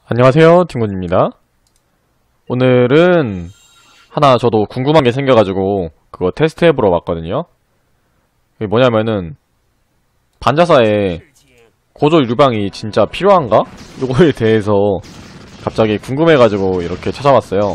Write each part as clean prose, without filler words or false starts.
안녕하세요, 딩곤입니다. 오늘은 하나 저도 궁금한 게 생겨가지고 그거 테스트 해보러 왔거든요. 그게 뭐냐면은 반자사에 고졸 유방이 진짜 필요한가? 요거에 대해서 갑자기 궁금해가지고 이렇게 찾아왔어요.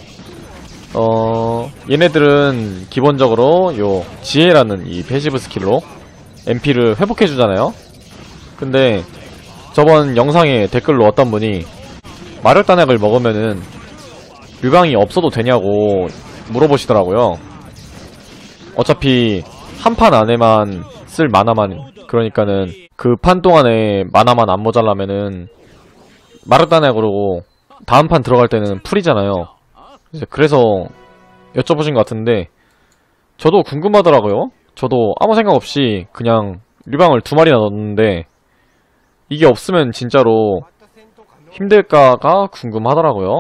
얘네들은 기본적으로 요 지혜라는 이 패시브 스킬로 MP를 회복해주잖아요. 근데 저번 영상에 댓글로 어떤 분이 마력단약을 먹으면은 유방이 없어도 되냐고 물어보시더라고요. 어차피 한 판 안에만 쓸 마나만, 그러니까는 그 판 동안에 마나만 안 모자라면은 마력단약으로 다음 판 들어갈 때는 풀이잖아요. 그래서 여쭤보신 것 같은데 저도 궁금하더라고요. 저도 아무 생각 없이 그냥 유방을 2마리나 넣었는데 이게 없으면 진짜로 힘들까가 궁금하더라고요.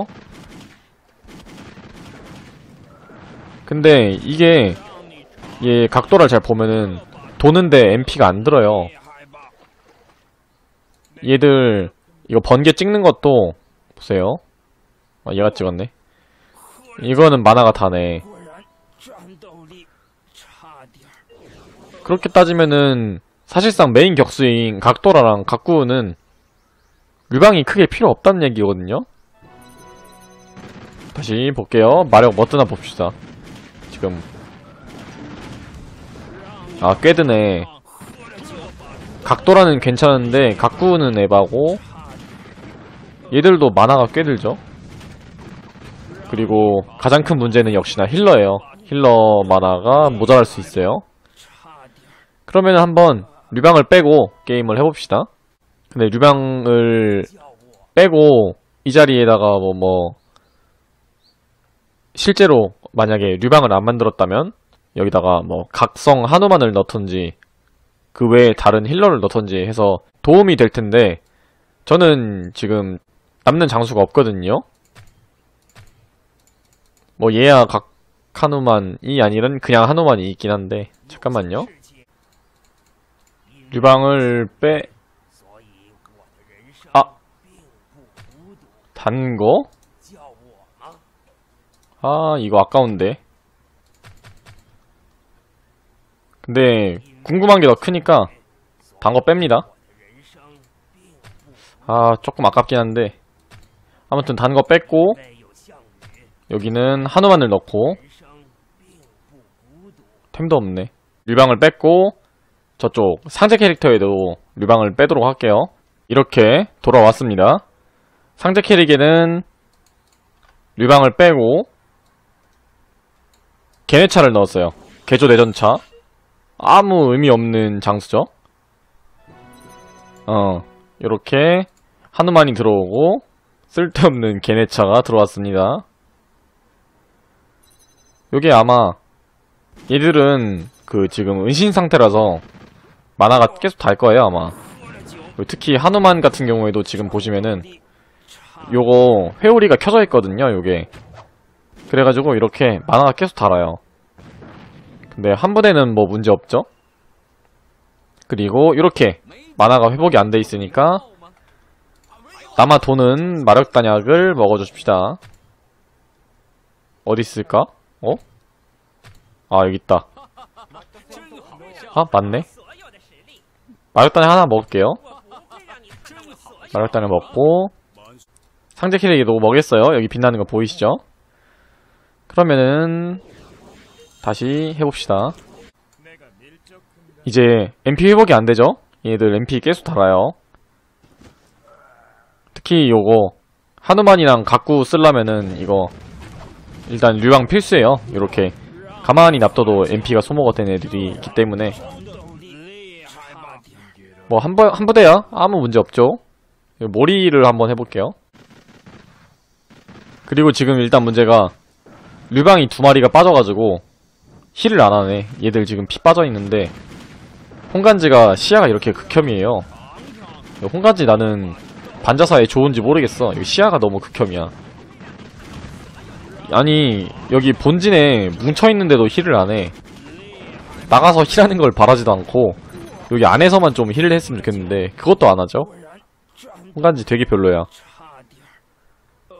근데 이게 얘 각도를 잘 보면은 도는데 MP가 안 들어요. 얘들 이거 번개 찍는 것도 보세요. 얘가 찍었네. 이거는 마나가 다네. 그렇게 따지면은 사실상 메인 격수인 각도라랑 각구는 유방이 크게 필요 없다는 얘기거든요. 다시 볼게요. 마력 뭐 뜨나 봅시다. 지금 꽤 드네. 각도라는 괜찮은데 각구는 에바고 얘들도 마나가 꽤 들죠. 그리고 가장 큰 문제는 역시나 힐러예요. 힐러 마나가 모자랄 수 있어요. 그러면 한번 류방을 빼고 게임을 해봅시다. 근데 류방을 빼고 이 자리에다가 실제로 만약에 류방을 안 만들었다면 여기다가 각성 한우만을 넣던지 그 외에 다른 힐러를 넣던지 해서 도움이 될 텐데 저는 지금 남는 장수가 없거든요. 얘야 각 한우만이 아니란 그냥 한우만이 있긴 한데 잠깐만요. 류방을 단 거? 이거 아까운데. 근데 궁금한 게 더 크니까 단 거 뺍니다. 조금 아깝긴 한데 아무튼 단 거 뺐고 여기는 한우만을 넣고 템도 없네. 류방을 뺐고 저쪽 상제 캐릭터에도 류방을 빼도록 할게요. 이렇게 돌아왔습니다. 상제 캐릭에는 류방을 빼고 개내차를 넣었어요. 개조 내전차. 아무 의미 없는 장수죠. 요렇게 한우만이 들어오고 쓸데없는 개내차가 들어왔습니다. 요게 아마 얘들은 지금 은신 상태라서 마나가 계속 달 거예요 아마. 특히 한우만 같은 경우에도 지금 보시면은 요거 회오리가 켜져 있거든요. 요게 그래가지고 이렇게 마나가 계속 달아요. 근데 한 분에는 문제 없죠. 그리고 이렇게 마나가 회복이 안 돼 있으니까 남아 도는 마력단약을 먹어줍시다. 어디 있을까? 여기 있다. 맞네. 마력단약 하나 먹을게요. 마력단약 먹고 상제 캐릭에도 먹였어요. 여기 빛나는 거 보이시죠? 그러면은 다시 해봅시다. 이제 MP 회복이 안되죠? 얘들 MP 계속 달아요. 특히 요거 한우만이랑 각구 쓰려면은 이거 일단 류방 필수예요. 요렇게 가만히 납둬도 MP가 소모가 된 애들이 있기 때문에 한 부대야 아무 문제 없죠. 모리를 한번 해볼게요. 그리고 지금 일단 문제가 류방이 2마리가 빠져가지고 힐을 안하네. 얘들 지금 피 빠져있는데 홍간지가 시야가 이렇게 극혐이에요. 홍간지 나는 반자사에 좋은지 모르겠어. 이거 시야가 너무 극혐이야. 아니 여기 본진에 뭉쳐있는데도 힐을 안해. 나가서 힐하는 걸 바라지도 않고 여기 안에서만 좀 힐을 했으면 좋겠는데 그것도 안하죠. 홍간지 되게 별로야.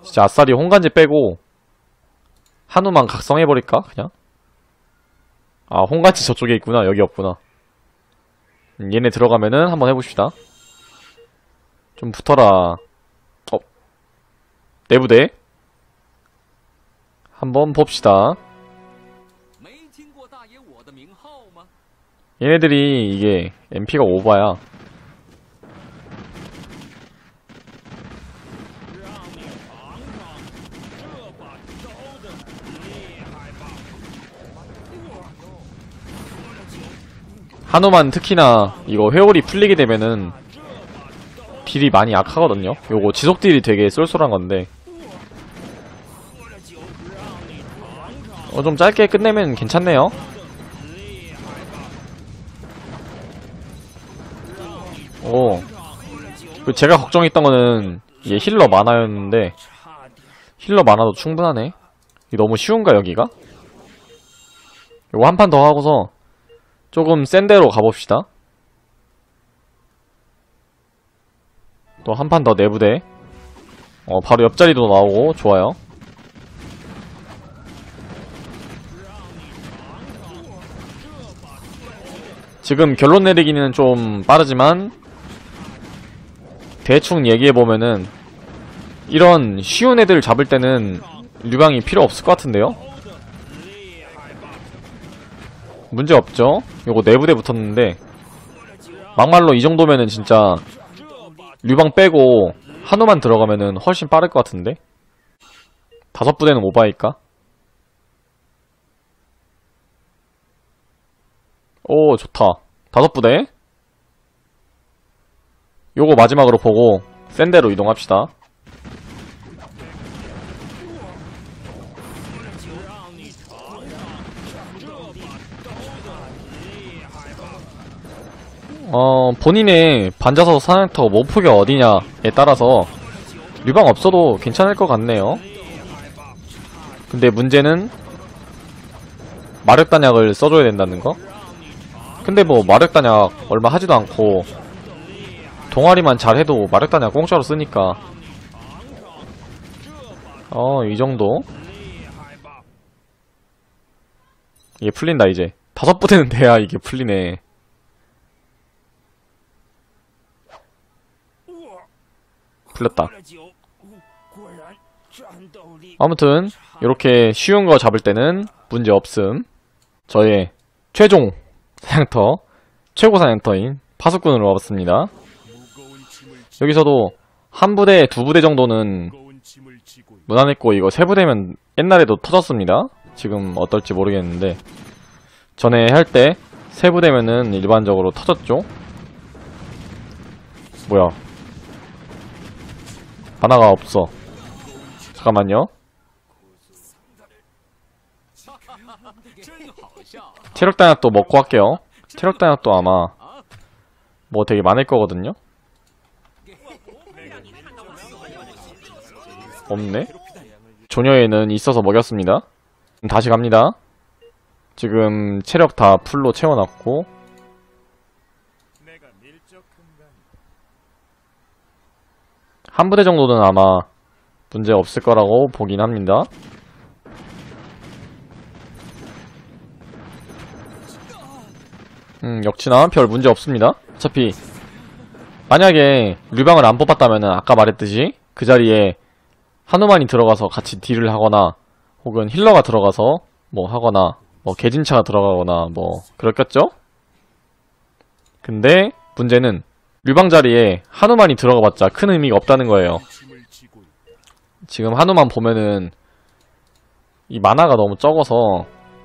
진짜 아싸리 홍간지 빼고 한우만 각성해버릴까 그냥? 아 홍간지 저쪽에 있구나. 여기 없구나. 얘네 들어가면은 한번 해봅시다. 좀 붙어라. 내부대 한번 봅시다. 얘네들이 이게 MP가 오바야. 한우만 특히나 이거 회오리 풀리게 되면은 딜이 많이 약하거든요. 요거 지속 딜이 되게 쏠쏠한 건데 좀 짧게 끝내면 괜찮네요. 제가 걱정했던 거는 이게 힐러 만화였는데 힐러 만화도 충분하네. 이게 너무 쉬운가 여기가? 요거 한 판 더 하고서 조금 센 데로 가봅시다. 또 한 판 더 내부대. 바로 옆자리도 나오고 좋아요. 지금 결론 내리기는 좀 빠르지만 대충 얘기해보면은 이런 쉬운 애들 잡을 때는 류방이 필요 없을 것 같은데요? 문제 없죠? 요거 내부대 붙었는데 막말로 이 정도면은 진짜 류방 빼고 한우만 들어가면은 훨씬 빠를 것 같은데? 5부대는 오바일까? 오 좋다. 5부대 요거 마지막으로 보고 센 데로 이동합시다. 본인의 반자서 사냥터 목표가 어디냐에 따라서 류방 없어도 괜찮을 것 같네요. 근데 문제는 마력단약을 써줘야 된다는 거? 근데 뭐 마력단약 얼마 하지도 않고 동아리만 잘해도 마력단약 공짜로 쓰니까 이 정도? 이게 풀린다 이제. 5부대는 돼야 이게 풀리네. 풀렸다. 아무튼 이렇게 쉬운 거 잡을 때는 문제 없음. 저의 최종 사냥터, 최고 사냥터인 파수꾼으로 와봤습니다. 여기서도 한 부대, 2부대 정도는 무난했고 이거 3부대면 옛날에도 터졌습니다. 지금 어떨지 모르겠는데 전에 할 때 3부대면은 일반적으로 터졌죠. 뭐야, 하나가 없어. 잠깐만요. 체력단약도 먹고 할게요. 체력단약도 아마 뭐 되게 많을 거거든요. 없네. 조녀에는 있어서 먹였습니다. 다시 갑니다. 지금 체력 다 풀로 채워놨고 한 부대 정도는 아마 문제 없을 거라고 보긴 합니다. 역시나 별 문제 없습니다. 어차피 만약에 류방을 안 뽑았다면은 아까 말했듯이 그 자리에 한우만이 들어가서 같이 딜을 하거나 혹은 힐러가 들어가서 뭐 하거나 뭐 개진차가 들어가거나 뭐 그렇겠죠? 근데 문제는 류방 자리에 한우만이 들어가봤자 큰 의미가 없다는 거예요. 지금 한우만 보면은 이 만화가 너무 적어서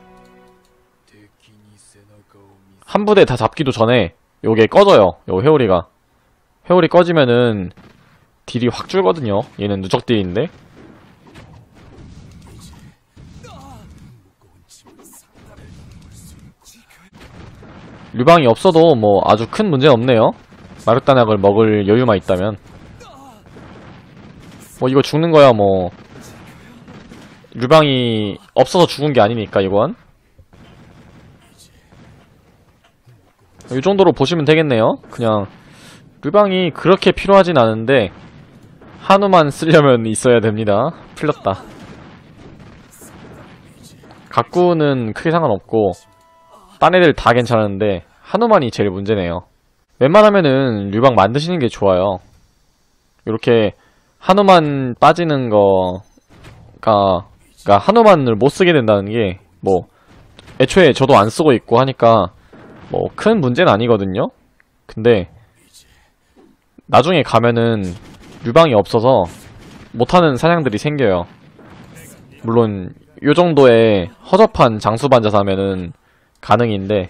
한 부대 다 잡기도 전에 요게 꺼져요. 요 회오리가. 회오리 꺼지면은 딜이 확 줄거든요. 얘는 누적 딜인데. 류방이 없어도 뭐 아주 큰 문제는 없네요. 마력단약을 먹을 여유만 있다면. 뭐 이거 죽는 거야 뭐. 류방이 없어서 죽은 게 아니니까 이건. 이 정도로 보시면 되겠네요. 그냥 류방이 그렇게 필요하진 않은데 한우만 쓰려면 있어야 됩니다. 풀렸다. 각구는 크게 상관없고 딴 애들 다 괜찮은데 한우만이 제일 문제네요. 웬만하면은 류방 만드시는 게 좋아요. 이렇게 한우만 빠지는 거가, 그러니까 한우만을 못 쓰게 된다는 게 뭐 애초에 저도 안 쓰고 있고 하니까 뭐 큰 문제는 아니거든요. 근데 나중에 가면은 류방이 없어서 못하는 사냥들이 생겨요. 물론 요 정도의 허접한 장수반자사면은 가능인데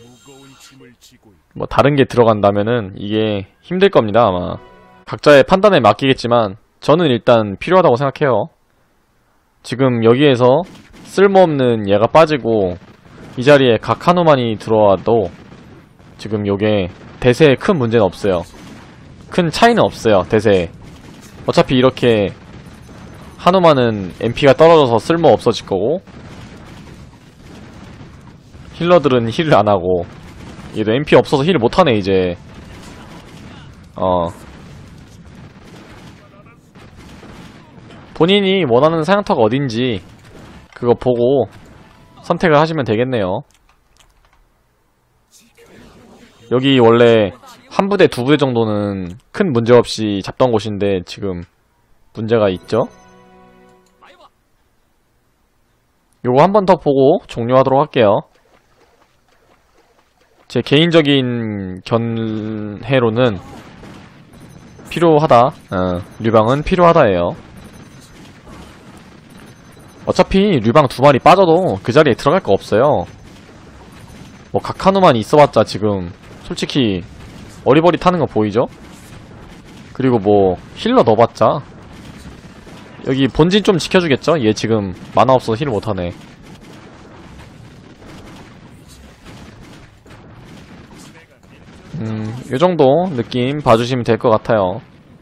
뭐 다른 게 들어간다면은 이게 힘들 겁니다. 아마 각자의 판단에 맡기겠지만 저는 일단 필요하다고 생각해요. 지금 여기에서 쓸모없는 얘가 빠지고 이 자리에 각 한우만이 들어와도 지금 요게 대세에 큰 문제는 없어요. 큰 차이는 없어요. 대세에. 어차피 이렇게 한우만은 MP가 떨어져서 쓸모 없어질 거고 힐러들은 힐을 안하고 얘도 MP 없어서 힐을 못하네 이제. 본인이 원하는 사냥터가 어딘지 그거 보고 선택을 하시면 되겠네요. 여기 원래 한 부대 두 부대 정도는 큰 문제 없이 잡던 곳인데 지금 문제가 있죠. 요거 한 번 더 보고 종료하도록 할게요. 제 개인적인 견해로는 필요하다. 류방은 필요하다예요. 어차피 류방 두 마리 빠져도 그 자리에 들어갈 거 없어요. 뭐 각한우만 있어봤자 지금 솔직히 어리버리타는 거 보이죠? 그리고 뭐 힐러 넣어봤자 여기 본진 좀 지켜주겠죠? 얘 지금 만화 없어서 힐을 못하네. 요정도 느낌 봐주시면 될 것 같아요.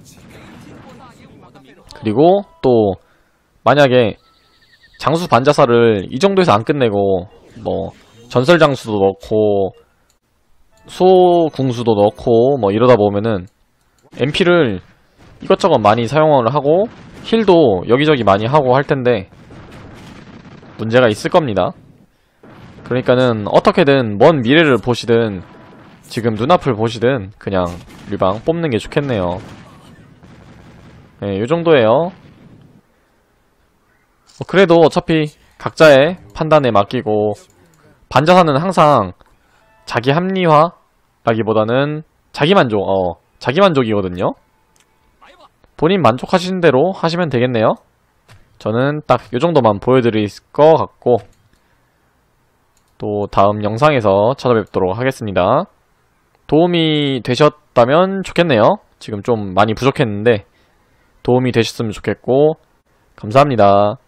그리고 또 만약에 장수 반자사를 이 정도에서 안 끝내고 뭐 전설 장수도 넣고 소궁수도 넣고 뭐 이러다 보면은 MP를 이것저것 많이 사용을 하고 힐도 여기저기 많이 하고 할 텐데 문제가 있을 겁니다. 그러니까는 어떻게든 먼 미래를 보시든 지금 눈앞을 보시든 그냥 류방 뽑는 게 좋겠네요. 네, 요 정도예요. 그래도 어차피 각자의 판단에 맡기고 반자사는 항상 자기 합리화라기보다는 자기만족이거든요. 본인 만족하시는 대로 하시면 되겠네요. 저는 딱 요정도만 보여드릴 것 같고 또 다음 영상에서 찾아뵙도록 하겠습니다. 도움이 되셨다면 좋겠네요. 지금 좀 많이 부족했는데 도움이 되셨으면 좋겠고 감사합니다.